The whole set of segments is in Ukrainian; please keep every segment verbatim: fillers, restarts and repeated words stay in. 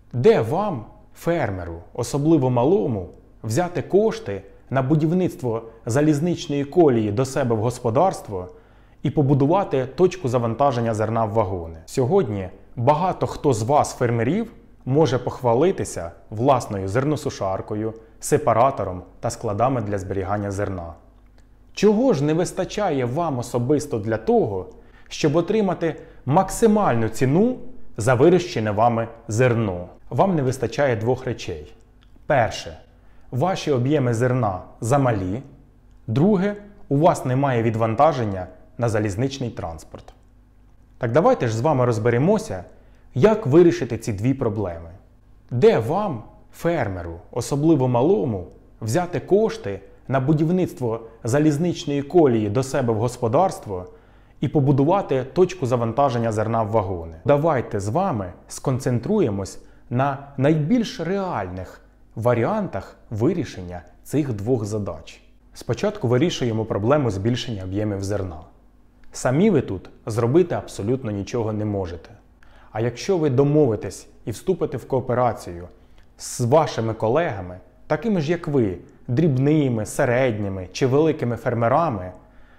Де вам, фермеру, особливо малому, взяти кошти на будівництво залізничної колії до себе в господарство і побудувати точку завантаження зерна в вагони? Сьогодні багато хто з вас, фермерів, може похвалитися власною зерносушаркою, сепаратором та складами для зберігання зерна. Чого ж не вистачає вам особисто для того, щоб отримати максимальну ціну за вирощене вами зерно? Вам не вистачає двох речей. Перше. Ваші об'єми зерна замалі. Друге. У вас немає відвантаження на залізничний транспорт. Так давайте ж з вами розберемося, як вирішити ці дві проблеми. Де вам, фермеру, особливо малому, взяти кошти на будівництво залізничної колії до себе в господарство і побудувати точку завантаження зерна в вагони? Давайте з вами сконцентруємось на найбільш реальних варіантах вирішення цих двох задач. Спочатку вирішуємо проблему збільшення об'ємів зерна. Самі ви тут зробити абсолютно нічого не можете. А якщо ви домовитесь і вступите в кооперацію з вашими колегами, такими ж як ви, дрібними, середніми чи великими фермерами,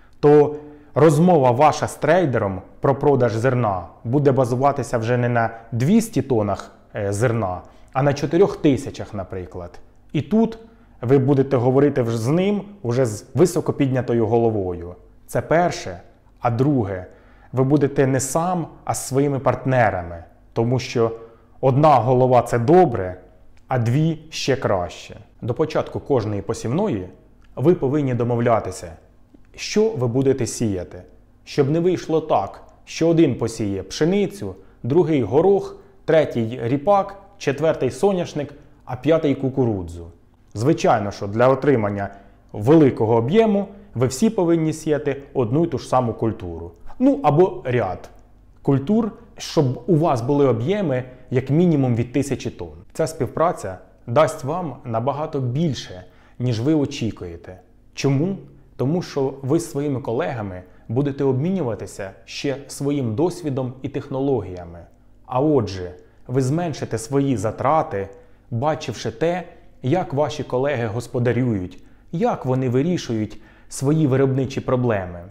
то розмова ваша з трейдером про продаж зерна буде базуватися вже не на двісті тоннах зерна, а на чотирьох тисячах, наприклад. І тут ви будете говорити з ним уже з високо піднятою головою. Це перше. А друге, ви будете не сам, а з своїми партнерами. Тому що одна голова – це добре, а дві – ще краще. До початку кожної посівної ви повинні домовлятися, що ви будете сіяти. Щоб не вийшло так, що один посіє пшеницю, другий горох, третій ріпак, четвертий соняшник, а п'ятий кукурудзу. Звичайно, що для отримання великого об'єму ви всі повинні сіяти одну й ту ж саму культуру. Ну або ряд культур, щоб у вас були об'єми як мінімум від тисячі тонн. Ця співпраця дасть вам набагато більше, ніж ви очікуєте. Чому? Тому що ви з своїми колегами будете обмінюватися ще своїм досвідом і технологіями. А отже, ви зменшите свої затрати, бачивши те, як ваші колеги господарюють, як вони вирішують свої виробничі проблеми.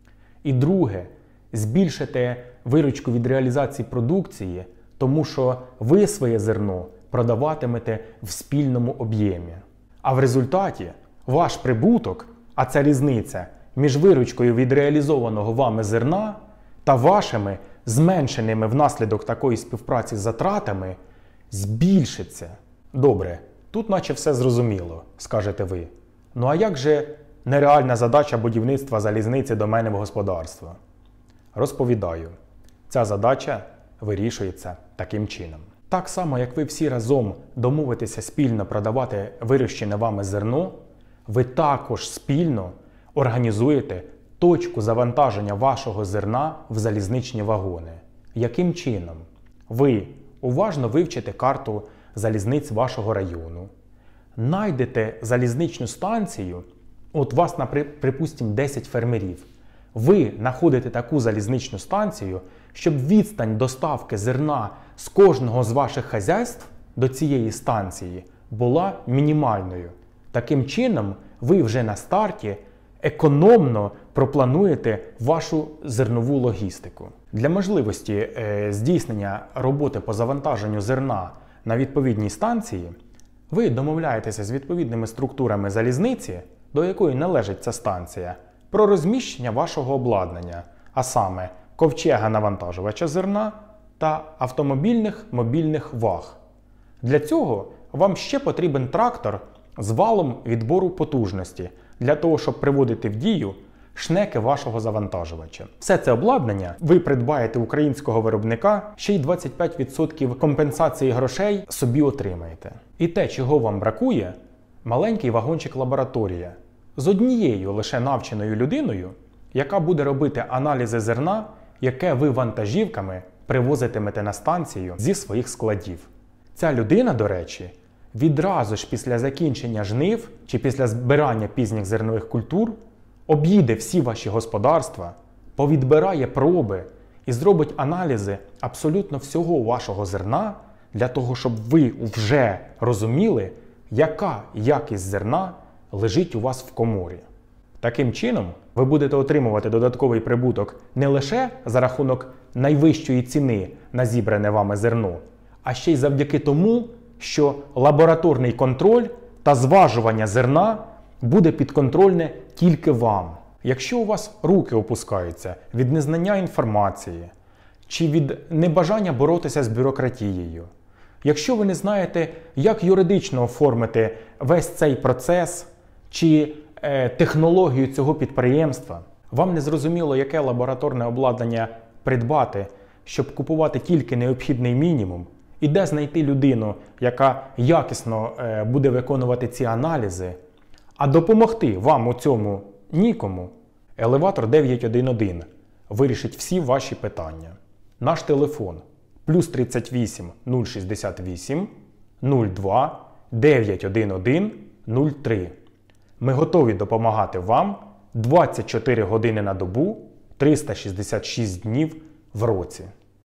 І друге, збільшите виручку від реалізації продукції, тому що ви своє зерно продаватимете в спільному об'ємі. А в результаті ваш прибуток, а це різниця між виручкою від реалізованого вами зерна та вашими зменшеними внаслідок такої співпраці затратами, збільшиться. Добре, тут наче все зрозуміло, скажете ви. Ну а як же нереальна задача будівництва залізниці до мене в господарство? Розповідаю. Ця задача вирішується таким чином. Так само, як ви всі разом домовитеся спільно продавати вирощене вами зерно, ви також спільно організуєте точку завантаження вашого зерна в залізничні вагони. Яким чином? Ви уважно вивчите карту залізниць вашого району, найдете залізничну станцію, от вас, припустимо, десять фермерів. Ви знаходите таку залізничну станцію, щоб відстань доставки зерна з кожного з ваших хазяйств до цієї станції була мінімальною. Таким чином, ви вже на старті економно проплануєте вашу зернову логістику. Для можливості е, здійснення роботи по завантаженню зерна на відповідній станції, ви домовляєтеся з відповідними структурами залізниці, до якої належить ця станція, про розміщення вашого обладнання, а саме ковчега навантажувача зерна та автомобільних мобільних ваг. Для цього вам ще потрібен трактор з валом відбору потужності, для того, щоб приводити в дію шнеки вашого завантажувача. Все це обладнання ви придбаєте українського виробника, ще й двадцять п'ять відсотків компенсації грошей собі отримаєте. І те, чого вам бракує, маленький вагончик-лабораторія з однією лише навченою людиною, яка буде робити аналізи зерна, яке ви вантажівками привозитимете на станцію зі своїх складів. Ця людина, до речі, відразу ж після закінчення жнив чи після збирання пізніх зернових культур об'їде всі ваші господарства, повідбирає проби і зробить аналізи абсолютно всього вашого зерна для того, щоб ви вже розуміли, яка якість зерна лежить у вас в коморі. Таким чином, ви будете отримувати додатковий прибуток не лише за рахунок найвищої ціни на зібране вами зерно, а ще й завдяки тому, що лабораторний контроль та зважування зерна буде підконтрольне тільки вам. Якщо у вас руки опускаються від незнання інформації чи від небажання боротися з бюрократією, якщо ви не знаєте, як юридично оформити весь цей процес чи е, технологію цього підприємства, вам не зрозуміло, яке лабораторне обладнання придбати, щоб купувати тільки необхідний мінімум, і де знайти людину, яка якісно е, буде виконувати ці аналізи, а допомогти вам у цьому нікому, Елеватор дев'ять один один вирішить всі ваші питання. Наш телефон плюс тридцять вісім нуль шістдесят вісім нуль два дев'ять один один нуль три. Ми готові допомагати вам двадцять чотири години на добу, триста шістдесят шість днів в році.